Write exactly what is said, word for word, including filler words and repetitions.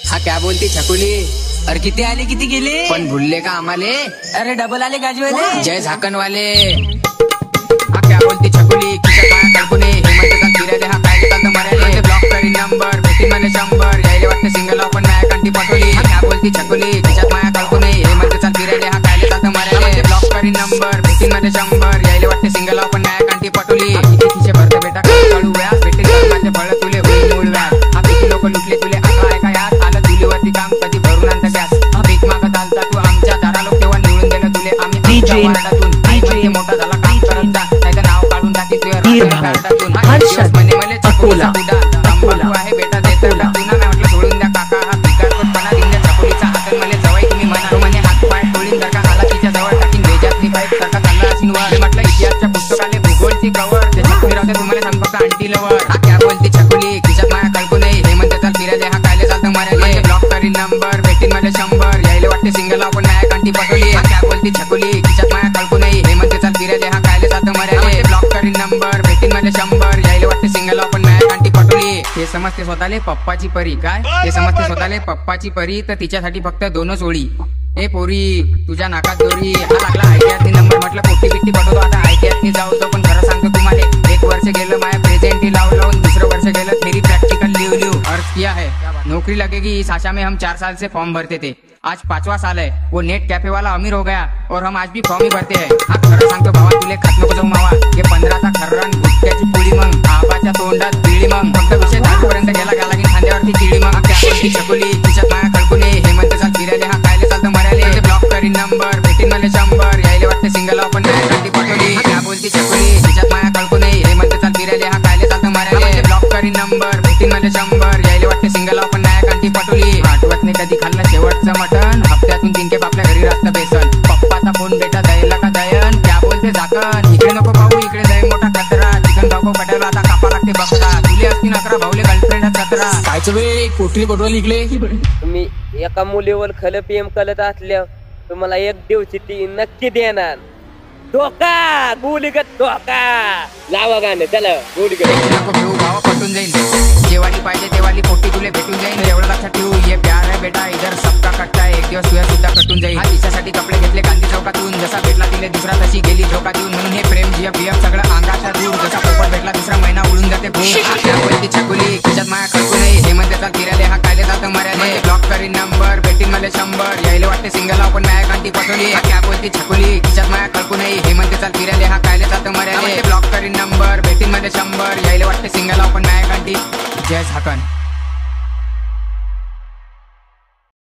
हा क्या बोलती छकुली? अरे किती आले किती गेले पण भूलले का आम्हाले? अरे डबल आले गाजवाले जय झाकण वाले। हा क्या बोलती छकुली? किती काय कल्पने हेमंत का फिरायले हा काय चालतं मरायले ब्लॉक करी नंबर भेटी मला शंभर यायले वाटते सिंगल आपण माया कंटी पटोली। हा क्या बोलती छकुली? किती माया कल्पने हेमंत का फिरायले हा काय चालतं मरायले ब्लॉक करी नंबर भेटी मला शंभर यायले वाटते सिंगल आपण माया कंटी पटोली। किती खिशे भरते बेटा काळू व्यास भेटे माझे फळ तुले होईल मूळ व्यास। हा किती लोक लुटले तुले आता ऐका यात आलं तुलीवरती काम कधी भरून आणतं गॅस। हा भीक मागत आलता तू आमच्या दारा लोक तेव्हा निवडून दिलं तुले आम्ही आमच्या वार्डातून डीजे मोठा झाला काम करत जा नाहीतर नाव काढून टाकी तुझ्या कार्डातून। हा दिवस म्हणे मले चकोला तंबाखू आहे बेटा देतं टाकू ना मी म्हटलं सोडून द्या काका हा भिकारपणा दिन द्या चकोलीचा हातन मले जवाई तुम्ही म्हणा म्हणे हात पाय टोळीन जर का आला तिच्या जवळ टाकीन भेजातली पाईप सारखा चालला असेल वर म्हटलं इतिहासच्या पुस्तकाले भूगोलची कवर त्याच्यात फिरवते तुम्हाला सांग फक्त आणटी लवर। हा क्या बोलती छकुली? खिशात माया कल्पू नाही हेमंत चाल फिरायले हा कायले चालतं मरायले ब्लॉक करी नंबर भेटीन मला शंभर यायले वाटते सिंगल आपण माया कंटी पटोली। हा क्या बोलती छकुली? खिशात माया कल्पू नाही हेमंत चाल फिरायले हा कायले चालतं मरायले ब्लॉक करी नंबर भेटीन मला शंभर यायले वाटते सिंगल आपण माया कंटी पटोली। हे समजते स्वतःले पप्पाची परी काय? हे समजते स्वतःले पप्पाची परी तर तिच्यासाठी फक्त दोनच ओळी। ए पोरी तुझ्या नाकात दोरी हा लागला आयटीआरनी नंबर म्हटलं पोटी बिट्टी पटवतो आता आयटीआरनी जाऊ तो पण खरं सांगतो तुम्हाला एक वर्ष गेलं माया प्रेझेंटी लावून लावून दुसरं वर्ष गेलं थेरी प्रैक्टिकल लिव लिव अर्थ किया है नौकरी लगेगी इस आशा में हम चार साल से फॉर्म भरते थे आज पांचवा साल है वो नेट कैफे वाला अमीर हो गया और हम आज भी फॉर्म ही भरते हैं। हा खरं सांगतो भावा तुले खात नको जाऊ मावा हे पंधराचा खर्रन गुटक्याची पोळी मग आबाच्या तोंडात बिळी मग फक्त विषय दहा पर्यंत गेला गेला की खांद्यावरती चिडी मग त्या बोलती छकुली तिच्यात माया कल्पने हेमंत चाल फिरायले हा कायले चालतं मरायले ब्लॉक करी नंबर भेटीन मला शंभर यायले वाटते सिंगल आपण माया कंटी पटोली। त्या बोलती छकुली तिच्यात माया कल्पने हेमंत चाल फिरायले हा कायले चालतं मरायले ब्लॉक करी नंबर भेटीन मला शंभर यायले वाटते सिंगल आपण माया कंटी पटोली। आठवत नाही कधी खाल्लं शेवटचं मटण हप्त्यातून तीन के आपल्या घरी रास्त बेसन पप्पाचा फोन बेटा द्यायला का दयन क्या बोलते झाकण इकडे नको पाहू इकडे दय मोठा कचरा चिकन भाऊ पटायला आता कापा लागते बकरा तुले असतील अकरा भाऊले गर्लफ्रेंड सतरा कायचं बे कोठली पटवल इकडे तुम्ही एका मुलीवर खल प्रेम करत असल्या तुम्हाला एक दिवशी ती नक्की देणार धोका गुलीगत धोका लावा गाणं चला गुलीगत नको घेऊ भावा पटून जाईल जेवाली पाहिजे तेवाली पोटी तुले भेटून जाईल एवढं लक्षात ठेवू ये प्यार है बेटा इधर सबका कट्टा है एक दिवस तुझ्या सुद्धा कटून जाईल। हा तिच्यासाठी कपडे घेतले गांधी चौकातून जसा भेटला तिले दुसरा तशी गेली धोका देऊन म्हणून हे प्रेम जिया बियम सगळं अंगाच्या दूर जसा पोपट भेटला दुसरा महिना उडून जाते बोलती छकुली खिशात माया कळकू नाही हेमंत चाल फिरायले हा कायले चालतं मरायले ब्लॉक करी नंबर भेटीन मला शंभर यायले वाटते सिंगल आपण माया कांटी पटोली। क्या बोलती छकुली खिशात माया कळकू नाही हेमंत चाल फिरायले हा कायले चालतं मरायले ब्लॉक करी नंबर भेटीन मला शंभर यायले वाटते सिंगल आपण माया कांटी जय झाकण।